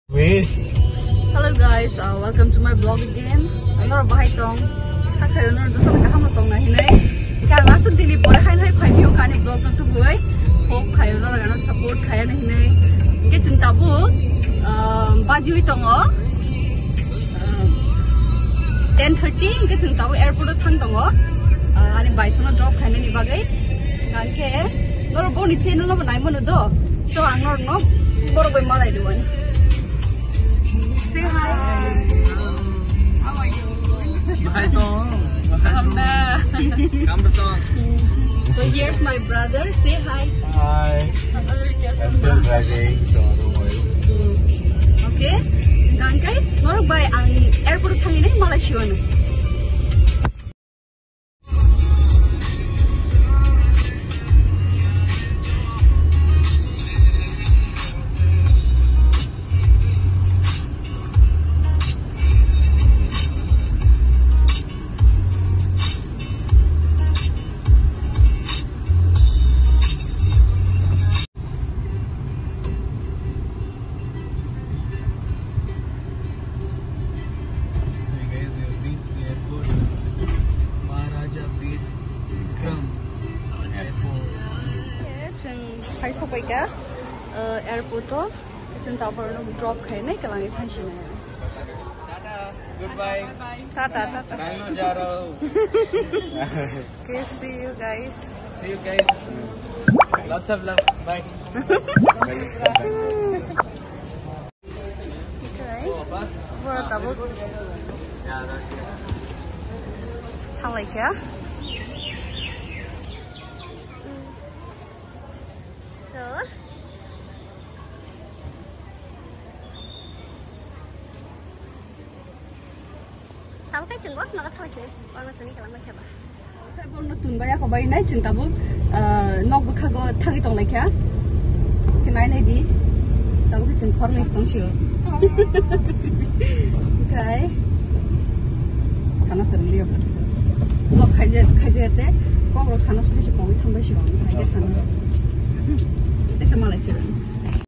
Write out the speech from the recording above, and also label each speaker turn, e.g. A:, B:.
A: Hello guys, welcome to my vlog again. Another bahai tong, kakak another jatuh ke kamu tong nahi nahi. Kalau masuk di pore kain hai video kane vlog tu buai, hope kayu another another support kaya nahi nahi. Ke cinta bu, baju itu ngo, 10:30 ke cinta bu airport tu thang tongo. Ani baisona drop kane ni bagai. Kan ke, another boni channel no banai mana do. So another no, baru boleh malai duan. Say hi. How are you? Hi, Tom. So here's my brother. Say hi.
B: Hi. I'm still driving, so don't worry.
A: Okay. Gan kai, norok by ang airport thangin ay Malaysia na. Hai sampai ke airport tu, cinta baru drop kaya ni kalau ni thank you.
B: Tata, goodbye.
A: Tata.
B: Rano jaro.
A: Okay, see you guys.
B: See you guys. Lots of love. Bye.
A: Okay. Baru tahu.
B: Yeah, that's it.
A: Thang lagi ya.
C: Tahu kan Trung Quốc nó có thôi chứ, con nó tụi cái lắm kìa bà.
A: Tại bọn nó tụi bây giờ bay này chính tao nó bữa khác có thằng itong lại kia, cái này đi, tao cái chính khó này tông xíu. Okay, chana sering lihat pas. Lo kaje te, kau kalau chana sudah sih kau itu tambah sih, kaje chana. Kita sama lagi.